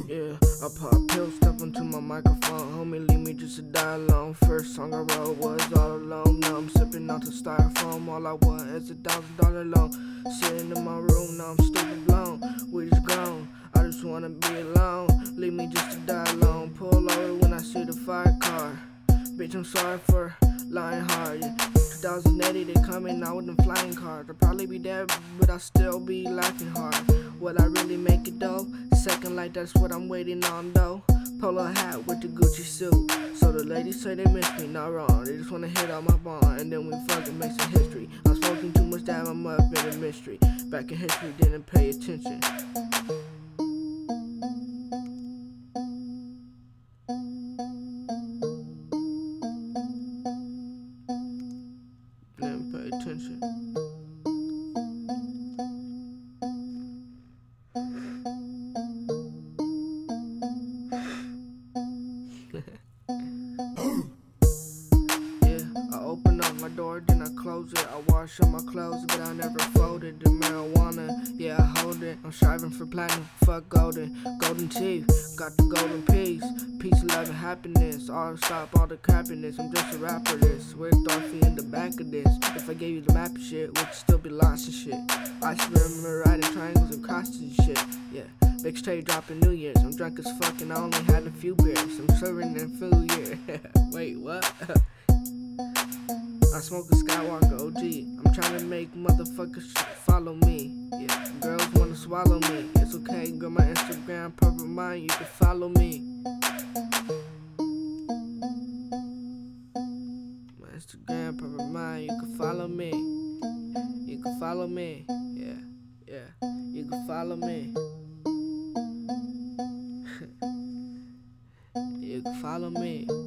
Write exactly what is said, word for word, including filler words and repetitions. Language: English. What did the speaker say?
Yeah, I pop pills, step into my microphone. Homie, leave me just to die alone. First song I wrote was all alone. Now I'm sipping out the styrofoam. All I want is a thousand dollar loan. Sitting in my room, now I'm stupid blown. We just gone, I just wanna be alone. Leave me just to die alone. Pull over when I see the fire car. Bitch, I'm sorry for lying hard. Yeah. two thousand eighty, they coming out with them flying cars. I'll probably be dead, but I'll still be laughing hard. Will I really make it though? Second light, that's what I'm waiting on though. Polo hat with the Gucci suit. So the ladies say they miss me, not wrong. They just wanna hit on my bond, and then we fucking make some history. I'm smoking too much damn, I'm up in a mystery. Back in history, didn't pay attention. Didn't pay attention. Yeah, I open up my door, then I close it. I wash up my clothes, but I never folded. The marijuana, yeah, I hold it. I'm striving for platinum, fuck golden. Golden teeth, got the golden peace. Peace, love, and happiness. All stop all the crappiness. I'm just a rapper, this. Where's Dorothy in the back of this? If I gave you the map and shit, would you still be lost and shit? I just remember riding triangles and crosses and shit, yeah. Big straight dropping New Year's. I'm drunk as fuck and I only had a few beers. I'm serving in full year. Wait, what? I smoke a Skywalker O G. I'm trying to make motherfuckers follow me. Yeah, girls wanna swallow me. It's okay, girl, my Instagram, purple mind, you can follow me. My Instagram, purple mind, you can follow me. You can follow me. Yeah, yeah, you can follow me. You can follow me.